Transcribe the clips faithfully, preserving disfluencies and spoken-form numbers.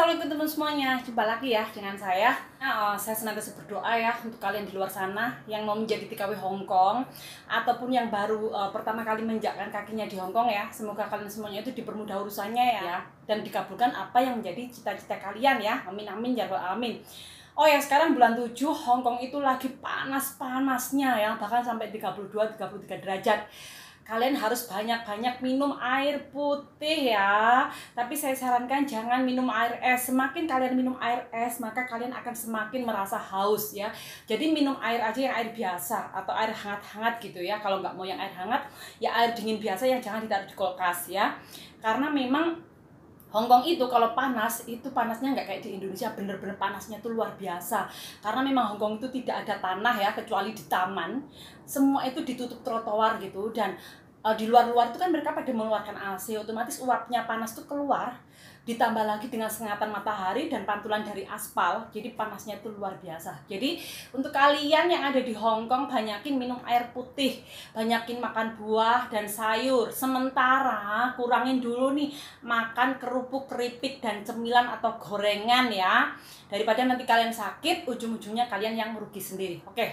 Assalamualaikum teman semuanya, jumpa lagi ya dengan saya. Nah, uh, saya senantiasa berdoa ya untuk kalian di luar sana yang mau menjadi T K W Hong Kong ataupun yang baru uh, pertama kali menginjakkan kakinya di Hong Kong ya. Semoga kalian semuanya itu dipermudah urusannya ya, ya dan dikabulkan apa yang menjadi cita-cita kalian ya. Amin amin ya rabbal alamin. Oh ya, sekarang bulan tujuh Hong Kong itu lagi panas-panasnya ya, bahkan sampai tiga puluh dua tiga puluh tiga derajat. Kalian harus banyak-banyak minum air putih ya. Tapi saya sarankan jangan minum air es. Semakin kalian minum air es, maka kalian akan semakin merasa haus ya. Jadi minum air aja yang air biasa atau air hangat-hangat gitu ya. Kalau nggak mau yang air hangat, ya air dingin biasa yang jangan ditaruh di kulkas ya. Karena memang Hong Kong itu kalau panas, itu panasnya nggak kayak di Indonesia, bener-bener panasnya tuh luar biasa. Karena memang Hong Kong itu tidak ada tanah ya, kecuali di taman. Semua itu ditutup trotoar gitu, dan uh, di luar-luar itu kan mereka pada mengeluarkan A C, otomatis uapnya panas tuh keluar. Ditambah lagi dengan sengatan matahari dan pantulan dari aspal, jadi panasnya itu luar biasa. Jadi untuk kalian yang ada di Hong Kong, banyakin minum air putih, banyakin makan buah dan sayur. Sementara kurangin dulu nih makan kerupuk, keripik dan cemilan atau gorengan ya, daripada nanti kalian sakit, ujung-ujungnya kalian yang merugi sendiri. Oke,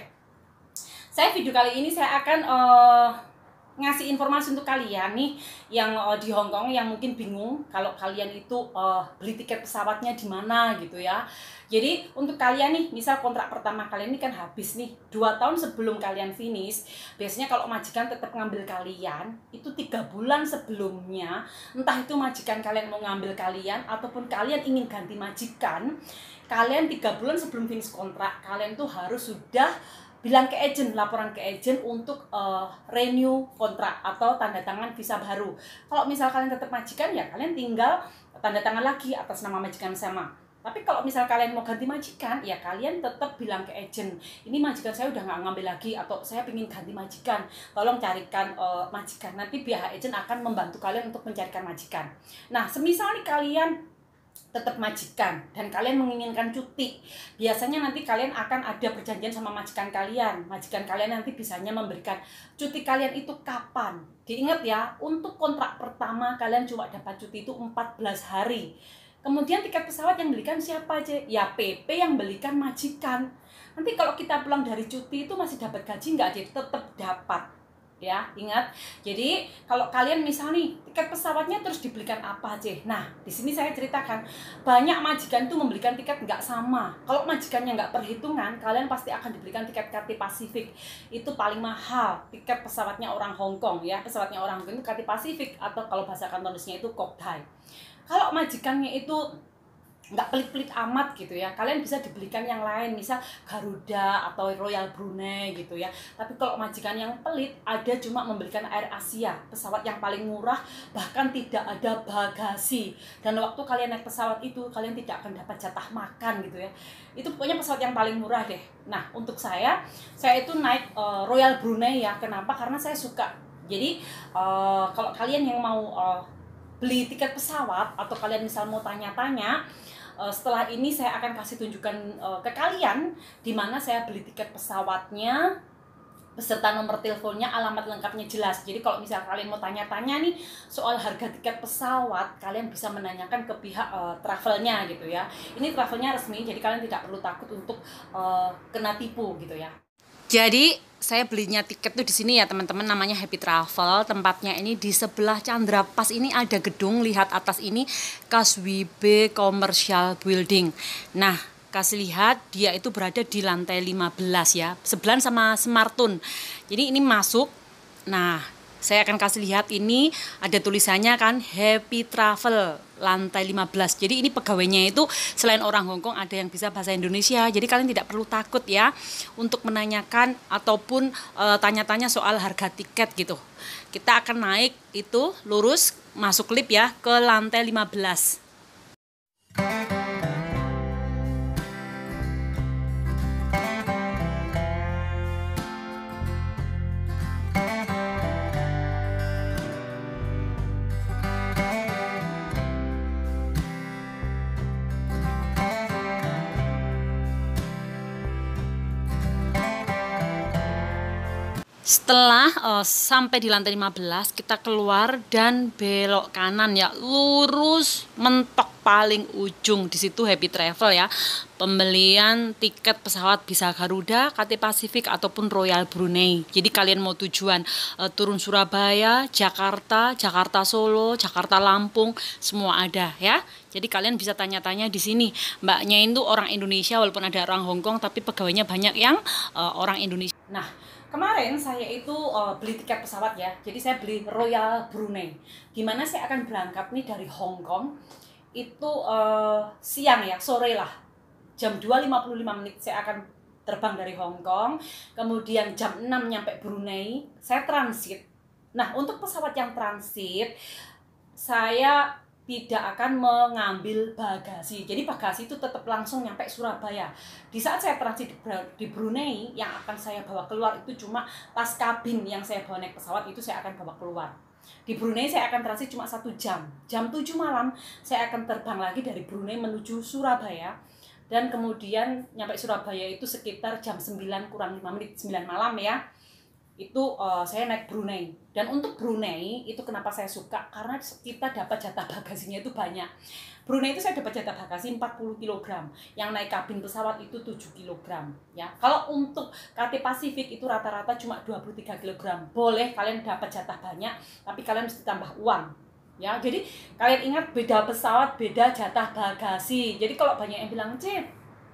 saya video kali ini saya akan uh, ngasih informasi untuk kalian nih yang uh, di Hong Kong yang mungkin bingung kalau kalian itu uh, beli tiket pesawatnya di mana gitu ya. Jadi untuk kalian nih, misal kontrak pertama kalian ini kan habis nih dua tahun sebelum kalian finish, biasanya kalau majikan tetap ngambil kalian itu tiga bulan sebelumnya, entah itu majikan kalian mau ngambil kalian ataupun kalian ingin ganti majikan, kalian tiga bulan sebelum finish kontrak kalian tuh harus sudah bilang ke agent, laporan ke agent untuk uh, renew kontrak atau tanda tangan visa baru. Kalau misal kalian tetap majikan ya kalian tinggal tanda tangan lagi atas nama majikan sama. Tapi kalau misal kalian mau ganti majikan ya kalian tetap bilang ke agent, ini majikan saya udah nggak ngambil lagi atau saya ingin ganti majikan, tolong carikan uh, majikan. Nanti pihak agent akan membantu kalian untuk mencarikan majikan. Nah, semisal nih kalian tetap majikan dan kalian menginginkan cuti, biasanya nanti kalian akan ada perjanjian sama majikan kalian. Majikan kalian nanti bisanya memberikan cuti kalian itu kapan. Diingat ya, untuk kontrak pertama kalian cuma dapat cuti itu empat belas hari. Kemudian tiket pesawat yang belikan siapa aja? Ya P P yang belikan majikan. Nanti kalau kita pulang dari cuti itu masih dapat gaji nggak? Jadi tetap dapat. Ya, ingat. Jadi kalau kalian misalnya nih tiket pesawatnya terus dibelikan apa aja. Nah, di sini saya ceritakan banyak majikan itu membelikan tiket nggak sama. Kalau majikannya nggak perhitungan, kalian pasti akan dibelikan tiket Cathay Pacific. Itu paling mahal tiket pesawatnya orang Hong Kong ya. Pesawatnya orang Hong Kong itu Cathay Pacific atau kalau bahasa Kantonisnya itu Kok Thai. Kalau majikannya itu nggak pelit-pelit amat gitu ya, kalian bisa dibelikan yang lain, misal Garuda atau Royal Brunei gitu ya. Tapi kalau majikan yang pelit, ada cuma membelikan Air Asia, pesawat yang paling murah, bahkan tidak ada bagasi. Dan waktu kalian naik pesawat itu, kalian tidak akan dapat jatah makan gitu ya. Itu pokoknya pesawat yang paling murah deh. Nah, untuk saya, saya itu naik uh, Royal Brunei ya. Kenapa? Karena saya suka. Jadi uh, kalau kalian yang mau uh, beli tiket pesawat atau kalian misal mau tanya-tanya, uh, setelah ini saya akan kasih tunjukkan uh, ke kalian di mana saya beli tiket pesawatnya beserta nomor teleponnya, alamat lengkapnya jelas. Jadi kalau misal kalian mau tanya-tanya nih soal harga tiket pesawat, kalian bisa menanyakan ke pihak uh, travelnya gitu ya. Ini travelnya resmi, jadi kalian tidak perlu takut untuk uh, kena tipu gitu ya. Jadi saya belinya tiket tuh di sini ya teman-teman, namanya Happy Travel. Tempatnya ini di sebelah Chandra Pas, ini ada gedung, lihat atas ini Kaswibe Commercial Building. Nah, kasih lihat dia itu berada di lantai lima belas ya, sebelahan sama Smartun. Jadi ini masuk. Nah, saya akan kasih lihat ini ada tulisannya kan Happy Travel lantai lima belas. Jadi ini pegawainya itu selain orang Hong Kong ada yang bisa bahasa Indonesia. Jadi kalian tidak perlu takut ya untuk menanyakan ataupun tanya-tanya e, soal harga tiket gitu. Kita akan naik itu lurus masuk lift ya ke lantai lima belas. Setelah uh, sampai di lantai lima belas, kita keluar dan belok kanan ya, lurus mentok paling ujung. Di situ Happy Travel ya. Pembelian tiket pesawat bisa Garuda, Cathay Pacific ataupun Royal Brunei. Jadi kalian mau tujuan uh, turun Surabaya, Jakarta, Jakarta Solo, Jakarta Lampung, semua ada ya. Jadi kalian bisa tanya-tanya di sini. Mbaknya itu orang Indonesia walaupun ada orang Hong Kong, tapi pegawainya banyak yang uh, orang Indonesia. Nah, kemarin saya itu uh, beli tiket pesawat ya, jadi saya beli Royal Brunei. Dimana saya akan berangkat nih dari Hong Kong, itu uh, siang ya, sore lah. Jam dua lima puluh lima menit saya akan terbang dari Hong Kong, kemudian jam enam nyampe Brunei, saya transit. Nah, untuk pesawat yang transit, saya tidak akan mengambil bagasi. Jadi bagasi itu tetap langsung nyampe Surabaya. Di saat saya transit di Brunei, yang akan saya bawa keluar itu cuma tas kabin yang saya bawa naik pesawat, itu saya akan bawa keluar. Di Brunei saya akan transit cuma satu jam. Jam tujuh malam saya akan terbang lagi dari Brunei menuju Surabaya. Dan kemudian nyampe Surabaya itu sekitar jam sembilan kurang lima menit, sembilan malam ya. Itu uh, saya naik Brunei. Dan untuk Brunei itu kenapa saya suka, karena kita dapat jatah bagasinya itu banyak. Brunei itu saya dapat jatah bagasi empat puluh kilogram, yang naik kabin pesawat itu tujuh kilogram ya. Kalau untuk Cathay Pacific itu rata-rata cuma dua puluh tiga kilogram. Boleh kalian dapat jatah banyak, tapi kalian mesti tambah uang ya. Jadi kalian ingat, beda pesawat beda jatah bagasi. Jadi kalau banyak yang bilang, "Cip,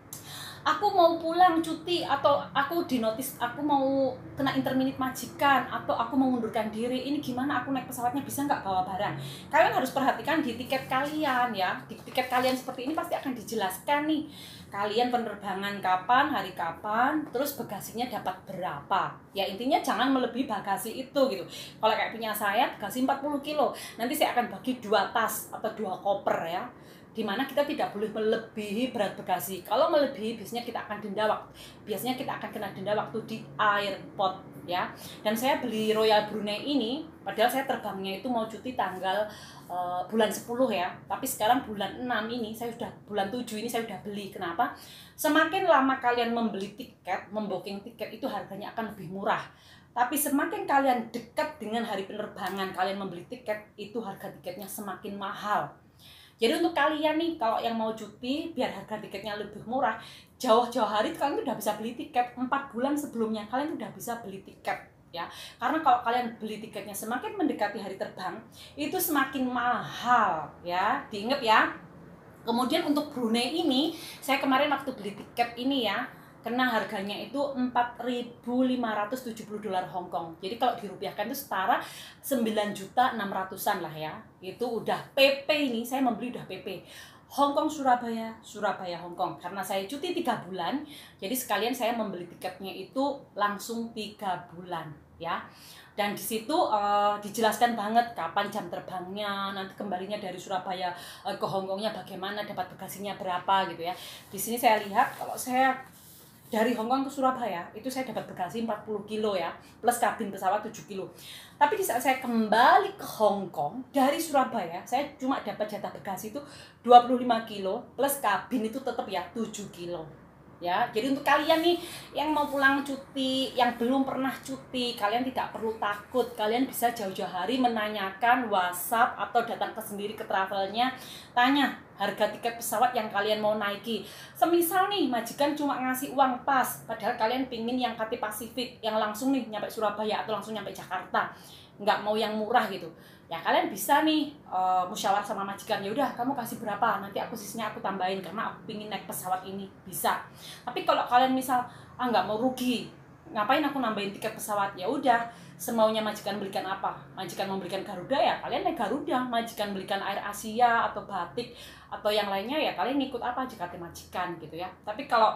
aku mau pulang cuti," atau aku dinotis aku mau kena interminit majikan, atau aku mau mengundurkan diri, ini gimana aku naik pesawatnya, bisa nggak bawa barang? Kalian harus perhatikan di tiket kalian ya. Di tiket kalian seperti ini pasti akan dijelaskan nih, kalian penerbangan kapan, hari kapan, terus bagasinya dapat berapa ya. Intinya jangan melebihi bagasi itu gitu. Kalau kayak punya saya bagasi empat puluh kilo, nanti saya akan bagi dua tas atau dua koper ya, dimana kita tidak boleh melebihi berat bagasi. Kalau melebihi biasanya kita akan denda waktu biasanya kita akan kena denda waktu di airport ya. Dan saya beli Royal Brunei ini padahal saya terbangnya itu mau cuti tanggal uh, bulan sepuluh ya, tapi sekarang bulan enam ini saya sudah bulan tujuh ini saya sudah beli. Kenapa? Semakin lama kalian membeli tiket, membooking tiket, itu harganya akan lebih murah. Tapi semakin kalian dekat dengan hari penerbangan kalian membeli tiket, itu harga tiketnya semakin mahal. Jadi untuk kalian nih, kalau yang mau cuti biar harga tiketnya lebih murah, jauh-jauh hari kalian udah bisa beli tiket. Empat bulan sebelumnya kalian udah bisa beli tiket ya. Karena kalau kalian beli tiketnya semakin mendekati hari terbang, itu semakin mahal ya. Diingat ya. Kemudian untuk Brunei ini, saya kemarin waktu beli tiket ini ya, kena harganya itu empat ribu lima ratus tujuh puluh dolar Hong Kong. Jadi kalau dirupiahkan itu setara sembilan juta enam ratusan lah ya. Itu udah P P ini, saya membeli udah P P. Hong Kong Surabaya, Surabaya Hong Kong. Karena saya cuti tiga bulan, jadi sekalian saya membeli tiketnya itu langsung tiga bulan ya. Dan di situ uh, dijelaskan banget kapan jam terbangnya, nanti kembalinya dari Surabaya uh, ke Hong Kongnya bagaimana, dapat bagasinya berapa gitu ya. Di sini saya lihat kalau saya dari Hong Kong ke Surabaya itu saya dapat bagasi empat puluh kilo ya, plus kabin pesawat tujuh kilo. Tapi di saat saya kembali ke Hong Kong dari Surabaya, saya cuma dapat jatah bagasi itu dua puluh lima kilo, plus kabin itu tetap ya tujuh kilo. Ya, jadi untuk kalian nih yang mau pulang cuti, yang belum pernah cuti, kalian tidak perlu takut. Kalian bisa jauh-jauh hari menanyakan, WhatsApp atau datang ke sendiri ke travelnya, tanya harga tiket pesawat yang kalian mau naiki. Semisal nih majikan cuma ngasih uang pas, padahal kalian pingin yang Cathay Pacific yang langsung nih nyampe Surabaya atau langsung nyampe Jakarta, nggak mau yang murah gitu ya, kalian bisa nih uh, musyawarah sama majikan, ya udah kamu kasih berapa, nanti aku sisanya aku tambahin karena aku pingin naik pesawat ini, bisa. Tapi kalau kalian misal ah nggak mau rugi, ngapain aku nambahin tiket pesawat, ya udah semaunya majikan belikan apa. Majikan memberikan Garuda ya kalian naik Garuda, majikan belikan Air Asia atau Batik atau yang lainnya ya kalian ikut apa jika majikan gitu ya. Tapi kalau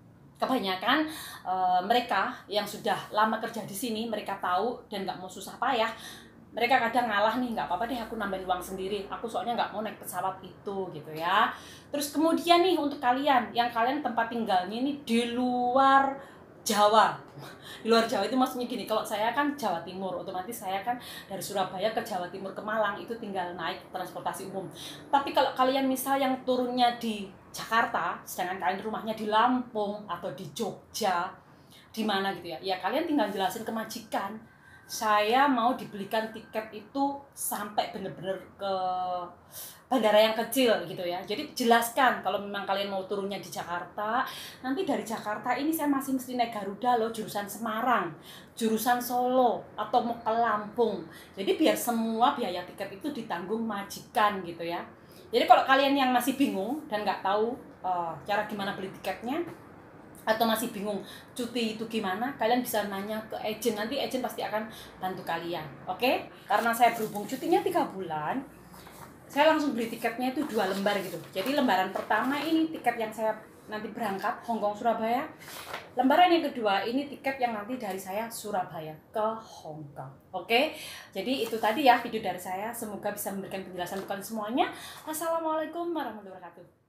kebanyakan e, mereka yang sudah lama kerja di sini, mereka tahu dan nggak mau susah payah, mereka kadang ngalah nih, nggak apa-apa deh aku nambahin uang sendiri, aku soalnya nggak mau naik pesawat itu gitu ya. Terus kemudian nih untuk kalian yang kalian tempat tinggalnya ini di luar Jawa, di luar Jawa itu maksudnya gini, kalau saya kan Jawa Timur, otomatis saya kan dari Surabaya ke Jawa Timur ke Malang itu tinggal naik transportasi umum. Tapi kalau kalian misal yang turunnya di Jakarta, sedangkan kalian rumahnya di Lampung atau di Jogja, di mana gitu ya. Ya kalian tinggal jelasin ke majikan, saya mau dibelikan tiket itu sampai bener-bener ke bandara yang kecil gitu ya. Jadi jelaskan kalau memang kalian mau turunnya di Jakarta, nanti dari Jakarta ini saya masih mesti naik Garuda loh, jurusan Semarang, jurusan Solo, atau mau ke Lampung. Jadi biar semua biaya tiket itu ditanggung majikan gitu ya. Jadi kalau kalian yang masih bingung dan nggak tahu uh, cara gimana beli tiketnya, atau masih bingung cuti itu gimana, kalian bisa nanya ke agent, nanti agent pasti akan bantu kalian, oke? Okay? Karena saya berhubung cutinya tiga bulan, saya langsung beli tiketnya itu dua lembar gitu. Jadi lembaran pertama ini tiket yang saya nanti berangkat Hongkong Surabaya, lembaran yang kedua ini tiket yang nanti dari saya Surabaya ke Hongkong. Oke, jadi itu tadi ya video dari saya, semoga bisa memberikan penjelasan untuk kalian semuanya. Assalamualaikum warahmatullahi wabarakatuh.